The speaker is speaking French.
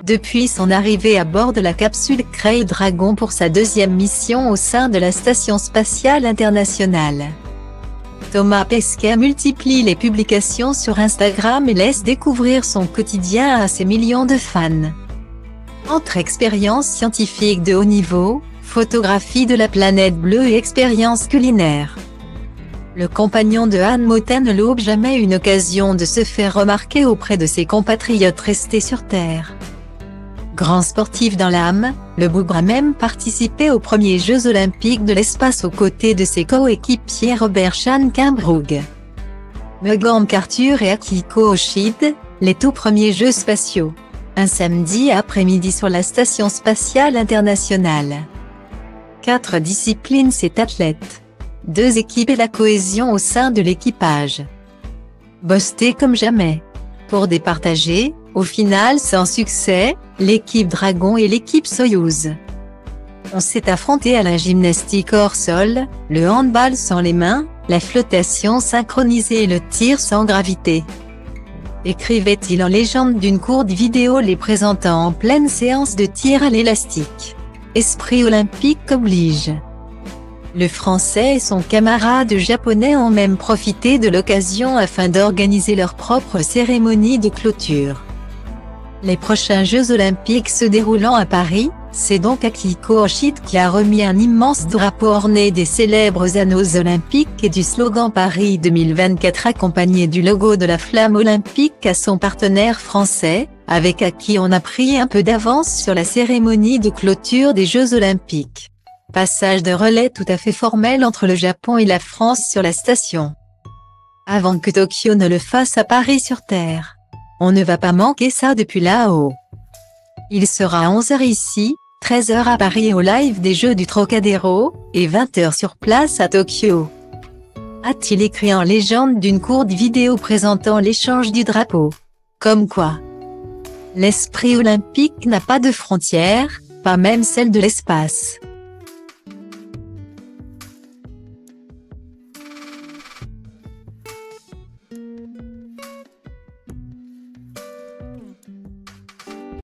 Depuis son arrivée à bord de la capsule Crew Dragon pour sa deuxième mission au sein de la Station spatiale internationale. Thomas Pesquet multiplie les publications sur Instagram et laisse découvrir son quotidien à ses millions de fans. Entre expériences scientifiques de haut niveau, photographie de la planète bleue et expériences culinaires, le compagnon de Anne Motin ne loupe jamais une occasion de se faire remarquer auprès de ses compatriotes restés sur Terre. Grand sportif dans l'âme, le bougre a même participé aux premiers Jeux Olympiques de l'espace aux côtés de ses coéquipiers Robert Schankenbrug, Megan McArthur et Akiko Hoshide, les tout premiers Jeux spatiaux. Un samedi après-midi sur la Station spatiale internationale. 4 disciplines, 7 athlètes, 2 équipes et la cohésion au sein de l'équipage. Bossé comme jamais. Pour départager, au final sans succès, l'équipe Dragon et l'équipe Soyouz. On s'est affronté à la gymnastique hors sol, le handball sans les mains, la flottation synchronisée et le tir sans gravité. Écrivait-il en légende d'une courte vidéo les présentant en pleine séance de tir à l'élastique. Esprit olympique oblige. Le Français et son camarade japonais ont même profité de l'occasion afin d'organiser leur propre cérémonie de clôture. Les prochains Jeux Olympiques se déroulant à Paris, c'est donc Akiko Hoshide qui a remis un immense drapeau orné des célèbres anneaux olympiques et du slogan Paris 2024 accompagné du logo de la flamme olympique à son partenaire français, avec à qui on a pris un peu d'avance sur la cérémonie de clôture des Jeux Olympiques. Passage de relais tout à fait formel entre le Japon et la France sur la station. Avant que Tokyo ne le fasse à Paris sur Terre. On ne va pas manquer ça depuis là-haut. Il sera 11h ici, 13h à Paris au live des Jeux du Trocadéro, et 20h sur place à Tokyo. A-t-il écrit en légende d'une courte vidéo présentant l'échange du drapeau. Comme quoi, l'esprit olympique n'a pas de frontières, pas même celle de l'espace.